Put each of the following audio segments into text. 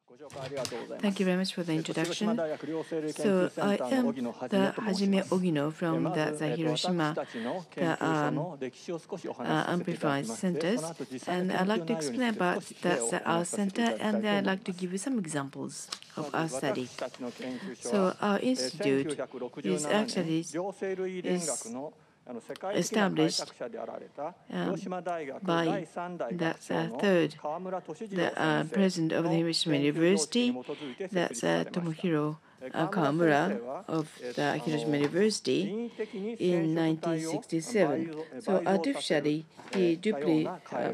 Thank you very much for the introduction. So I am the Hajime Ogino from the Hiroshima Amplified Centers, and I'd like to explain about our center, and I'd like to give you some examples of our study. So our institute is actually established by the third president of the Hiroshima University, that's Tomohiro Kawamura of the Hiroshima University in 1967. So artificially, he duplicate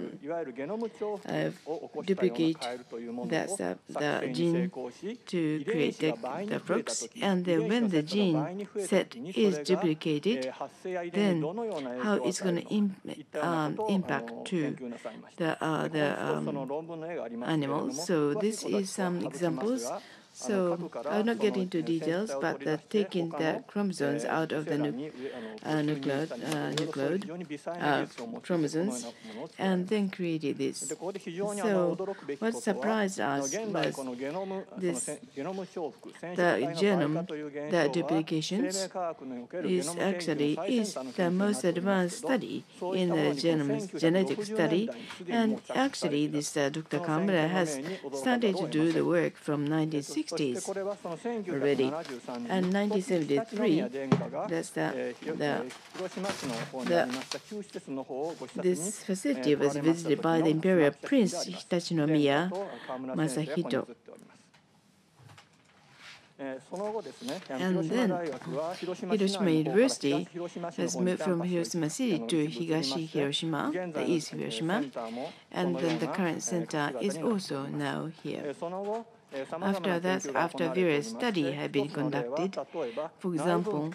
the gene to create the frogs, and then when the gene set is duplicated, then how it's going to impact to the animals. So this is some examples. So I'll not get into details, but taking the chromosomes out of the nucleode chromosomes, and then created this. So what surprised us was this: the genome, the duplications, is actually the most advanced study in the genetic study, and actually this Dr. Kawamura has started to do the work from 1960s already. And 1973, that's this facility was visited by the Imperial Prince Hitachi no Masahito. And then Hiroshima University has moved from Hiroshima City to Higashi Hiroshima, the East Hiroshima, and then the current center is also now here. After that, after various studies have been conducted, for example,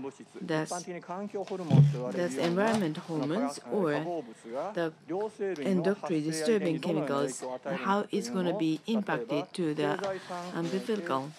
that's environment hormones or the endocrine disturbing chemicals, how it's going to be impacted to the umbilical.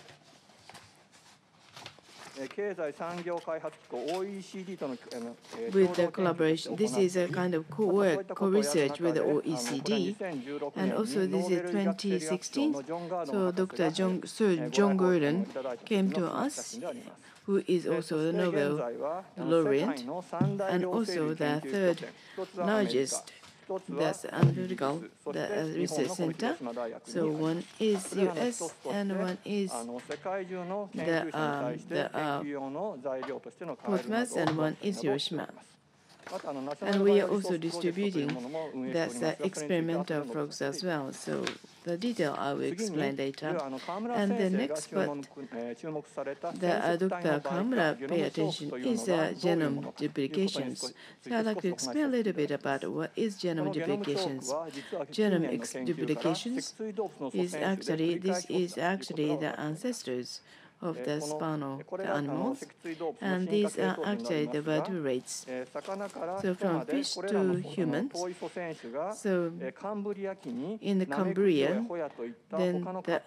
With the collaboration, this is a kind of co-research with the OECD, and also this is 2016. So Dr. John Gurdon came to us, who is also the Nobel laureate, and also the third largest, that's umbilical research center. So one is US and one is the Portsmouth, and one is Hiroshima. And we are also distributing the experimental frogs as well. So the detail I will explain later. And the next part, Dr. Kawamura pay attention is genome duplications. So I'd like to explain a little bit about what is genome duplications. Genome duplications is actually the ancestors of the spinal animals, and these are actually the vertebrates. So from fish to humans, so in the Cambrian, then the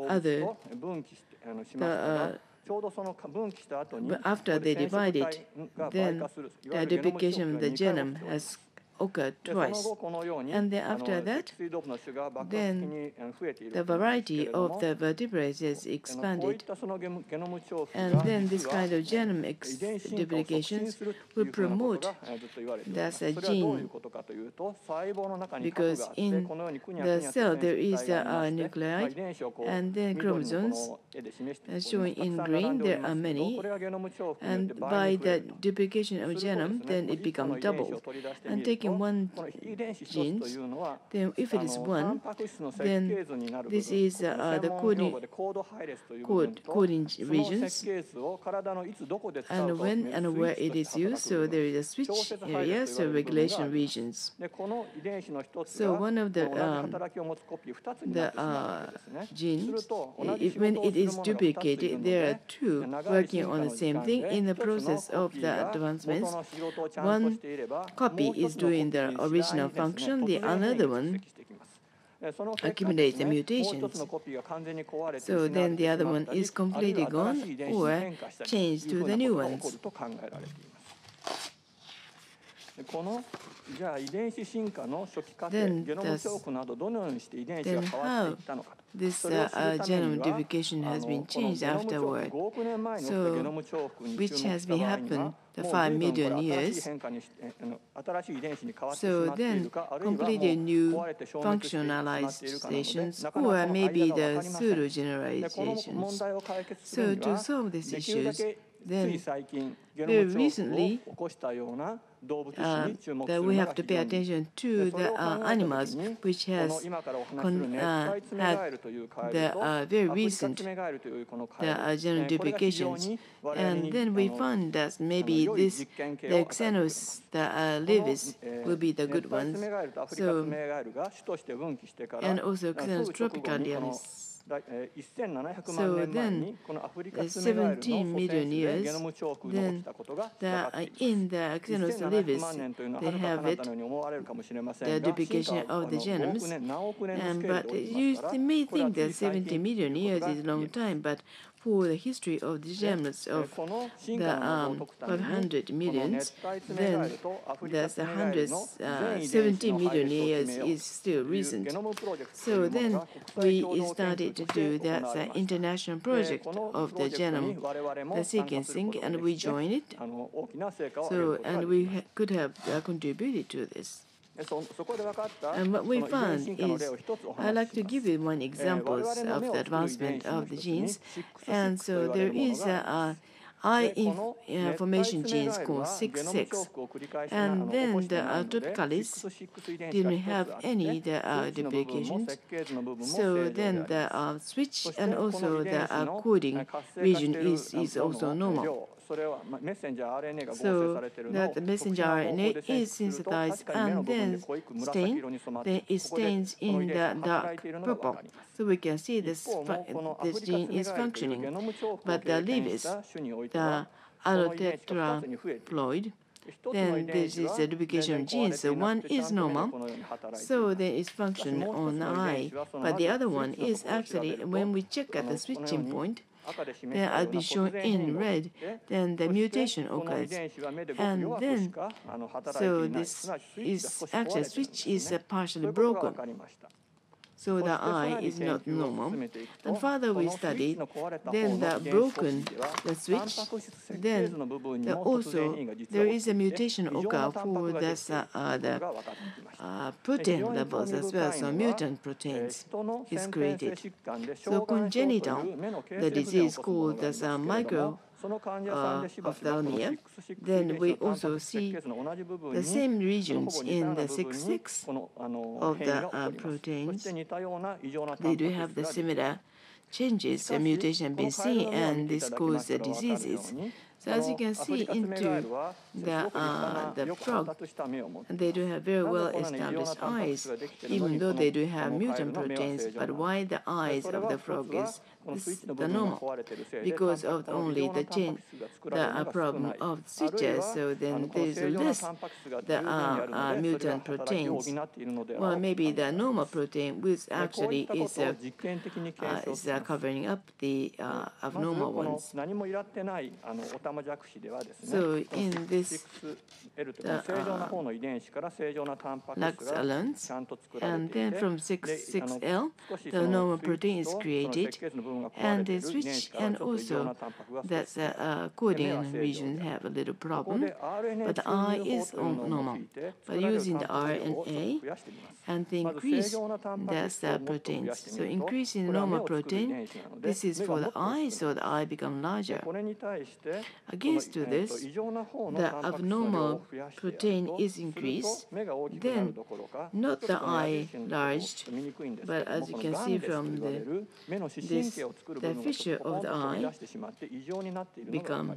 after they divided, then the duplication of the genome has occurred twice, and then after that, then the variety of the vertebrates is expanded, and then this kind of genome duplications will promote that's a gene, because in the cell there is a nuclei and then chromosomes, as shown in green. There are many, and by the duplication of genome, then it becomes double. And taking one gene, then if it is one, then this is the coding regions, and when and where it is used, so there is a switch area, so regulation regions. So one of the genes, when it is duplicated, there are two working on the same thing. In the process of the advancements, one copy is doing the original function, the another one accumulates the mutations. So then the other one is completely gone or changed to the new ones. このじゃあ遺伝子進化の初期過程、ゲノムチョークなどどのようにして遺伝子が変わっていったのか。 This genome duplication has been changed afterward, so which has been happened the 5 million years. So then completely new functionalizations or maybe the pseudo generalizations. So to solve these issues, then very recently that we have to pay attention to the animals which has had the very recent genome duplications, and then we found that maybe this the Xenos levis will be the good ones. So and also Xenos tropicalis. So then, 17 million years, then in the Xenos levis, they have it, the duplication of the genomes. But you may think that 70 million years is a long time, but for the history of the genomes of the 500 millions, then that's 70 million years is still recent. So then we started to do the international project of the genome, the sequencing, and we joined it. So, and we could have contributed to this. And what we found is, I'd like to give you one example of the advancement of the genes. And so there is eye formation genes called 6/6, and then the tropicalis didn't have any duplications. So then the switch and also the coding region is also normal. So that the messenger RNA is synthesized and then it stains in the dark purple. So we can see this gene is functioning. But the levis, the allotetraploid, then this is a duplication gene. So one is normal, so there is function on the eye. But the other one is actually, when we check at the switching point, then I'll be shown in red, then the mutation occurs. And then, so this is actually, switch is partially broken. So the eye is not normal. And further we studied, then the broken, the switch, then also there is a mutation occur for the protein levels as well, so mutant proteins is created. So congenital, the disease called as micro ophthalmia, then we also see the same regions in the 6/6 of the proteins. They do have the similar changes, the mutation being seen, and this causes the diseases. So as you can see into the frog, they do have very well established eyes, even though they do have mutant proteins. But why the eyes of the frog is the normal? Because of only the problem of switches. So then there is less the mutant proteins. Well, maybe the normal protein, which actually is covering up the abnormal ones. So in this LAX and then from 6/6L, the normal protein is created, and the switch and also that the coding region have a little problem, but the eye is normal. But using the RNA and to increase the proteins, so increasing the normal protein, this is for the eye, so the eye becomes larger. Against to this, the abnormal protein is increased, then not the eye enlarged, but as you can see from the fissure of the eye become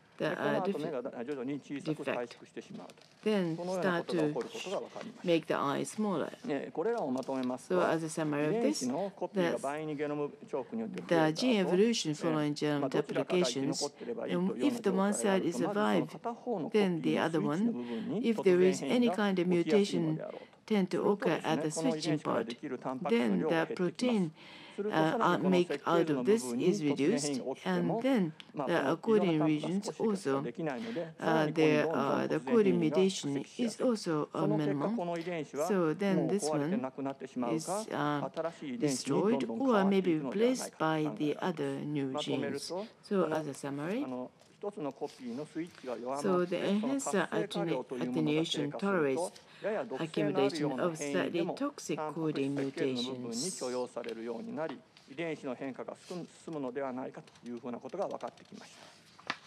the defect. Then start to make the eye smaller. So as a summary of this, the gene evolution following genome duplications, and if the one side is survived, then the other one, if there is any kind of mutation tend to occur at the switching part, then the protein make out of this is reduced, and then the coding regions also the coding mutation is also a minimum. So then this one is destroyed or maybe replaced by the other new genes. So as a summary, so the enhancer attenuation tolerates accumulation of slightly toxic coding mutations. 遺伝子の変化が進むのではないかというふうなことが分かってきました。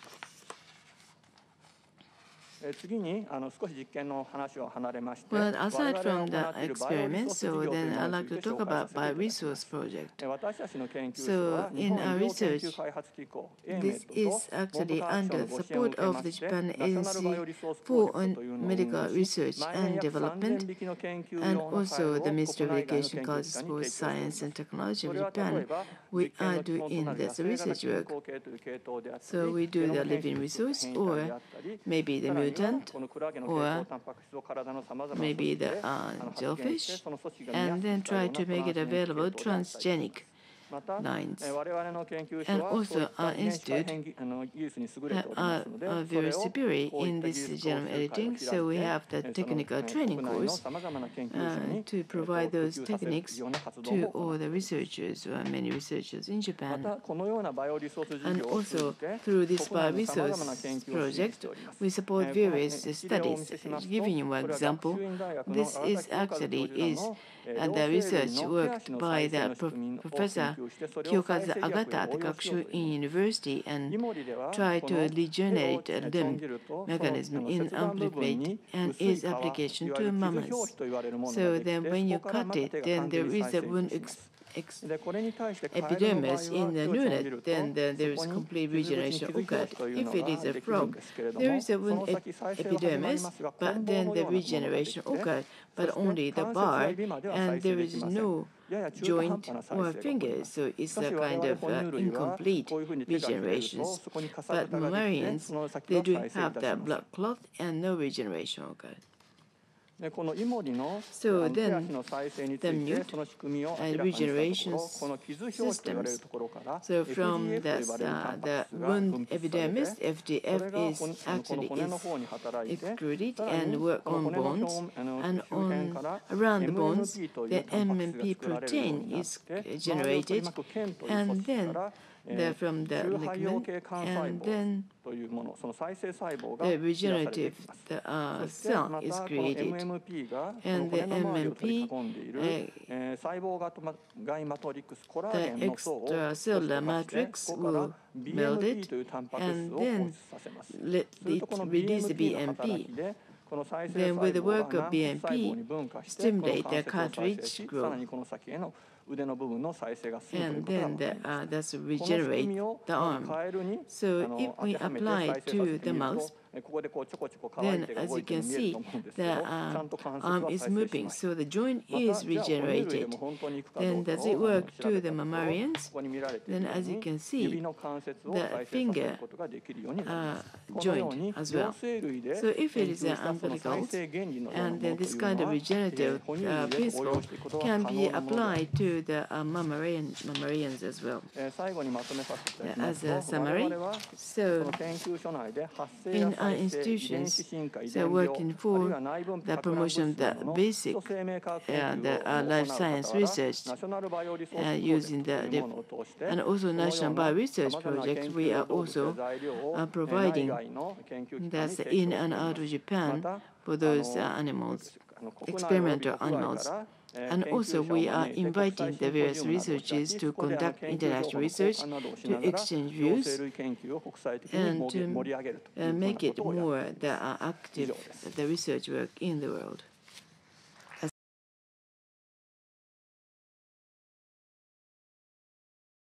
次に少し実験の話を離れまして、 Well, aside from the experiments, so then I'd like to talk about bioresource project. 私たちの研究所 So は日 in 本 our 医療研 research, 究開発機構 this AMED と is actually 文部科学省 under のご支援を support 受け of ま the して Japan ナショナルバイオ Agency リソースプロジェ for クトというのを運 Medical 営し Research 毎年 and 約 Development 3000匹の研究 and 用のファイ also ルを the 国 Ministry 内 of 外の Education, 研究 College 機関に Sports 提供しておりま Science す。 and Technology そ of れは例 Japan. えば We 実験 are の基本と doing なる the 野生が research 人 work. 工系という系統であった So り、 we ゲ do ノ the ム編 living 集物質 resource 変異体 or であったり、 maybe the さらには mutant このクラゲの系 or 統タンパク質を体のさまざまな組 maybe 織で the 発現して jellyfish その組織が見や and す then くしたよ try うな to トラ make ン it スジェニック available 系統であったり、 transgenic また lines. 我々の研究所 And はそうい also った our 遺伝子改 institute 変技術に優れておりま are すので、 very それを superior こうい in った技 this 術講 genome 習会を editing, so we 開い have て、 the その technical training 国内の course さまざまな研究所に to 普 provide 及 those させる techniques ような活動 to も行 all って the います。 researchers or many researchers in ま Japan. たこのようなバイオリソース事 And 業を通 also じて through this 国内のさまざまな研 bioresource 究を支援して project, おります。 we support この various 一例をお見 studies. せしますと、 Giving you こ one れは example, 学習院大学の this 荒田 is 清和教 actually 授ら is の the 両生類 research の手 worked 足の by 再生 the の仕組みを研 Professor 究してそれを再生 Kyokazu 医学 Agata へ at the 応用しよう Gakushu というもの University イ and モリでは try こ to の regenerate 手を a ちょん limb 切ると mechanism in 切断部分 amplified に and 薄い its 皮、 application いわ to ゆる傷 mammals. 表皮と言われるものが So でき then て、 when you そこから cut また it, 手が then 完全 there に is 再 a 生 wound します。でこれに対してカエルの場合 epidermis は in the 手をちょん切 lunate, ると then there そ is こに complete 傷口に regeneration 傷表 occurred. 皮というの If it が is a できるん frog, ですけれど there も、 is a その wound 先再生は始まり epidermis, ますが but 棍棒 then の the ようなものができ regeneration て、 occurred, そ but して only the 関節や bar, 指までは and 再生 there でき is ません。 no やや中途半 joint 端な再 or 生が起こり finger, ます。 so it's しかし a 我 kind 々 of 哺乳類は incomplete こういうふうに手が切れると regenerations. そこにかさぶ But たができて、 mammalians, その先 they は do 再生い have たし that ます。 blood clot and no regeneration occurred. でこのイモリの So 手 then 足の再生につ the いて mute その仕組みを明 and らかにしたとこ regeneration ろ、この傷表皮と言われるところから So from FGF と the, 呼ばれるタンパ the ク質が wound 分泌され epidermis, て、それ FGF が is この actually 骨の is 方に働いて、 excreted さらに and work この on 骨の bones, 表 and 周辺 on から around the bones, MMP とい the うタンパク質が MMP 作られるよう protein になっ is て、周りを取り generated, 巻く腱という組 and 織か then ら from the 中肺葉 ligament, 系幹細 and 胞 then というもの、その再生細胞が the 増やされてい regenerative きます。 the, そして cell ま is たこの created, MMP がその and the 骨の周りを取り MMP 囲んでいる細胞外マトリックスコラー the ゲンの層を extracellular 溶かして matrix ここから will meld BMP it というタンパク質 and を放 then 出させます。 let すると it この release the BMP の働き BMP. でこの再生 Then 細 with the 胞が work of 軟骨細胞に BMP, 分化してこの stimulate 関 the 節を再生 cartilage し、 growth. さらにこの先への腕の部分の再生が進むという And ことが then 分かります。 that's この仕組み regenerate を the arm. カエルに So if 当 we てはめて apply 再生さ to せて the みると mouse, ここでこうちょこちょこ乾い then て動 as い you てる can ように見える see, と思うんです the けど、ちゃんと関節は arm 再 is 生し moving, ました。 so the joint ま is たじゃあ哺乳類で regenerated. も本当にいくかどう Then か does を it 調 work べ to た the ところ、 mammalians? ここに見られている Then よう as you に can see, 指の関節を the 再生させる finger ことができるようになります。このよう joint に as 両 well. 生類で So if 研 it is 究 an したその再 umbilical, 生原理のようなも and の then と this いう kind の of は regenerative 哺乳類で応 principle 用していくことが can 可 be 能なものである。 applied to the mammalians as well. 最後にまとめさせていただきま As す a と、我 summary, 々はそ so の研究所内で発生 in や our 再生、遺伝子 institutions, 進化、遺 so 伝病、 working あるい for は内分泌 the 博覧物 promotion of 質な the どの基 basic 礎生命科学研 the 究を行う life 傍 science ら、 research ナショナルバイオリソースプロジェ using クトと the いうものを通して、 and also このよ National うな Bio Research 様々な Project, 研 we 究 are の動物や also 材料を内 providing 外の研究機関に that's 提 in 供して and いま out of す。 Japan また for those animals, 国内および experimental 国外 animals. から And 研 also 究者を we are 招いて国 inviting 際 the シンポ various ジウムなどを開 researchers き、 to そこで conduct 研究情報 international の交 research 換などをし to ながら exchange 両 views 生類研究を国際的に and 盛 to り上げるというふうな make こ it とをやってい more ます。 the active the research work in the world.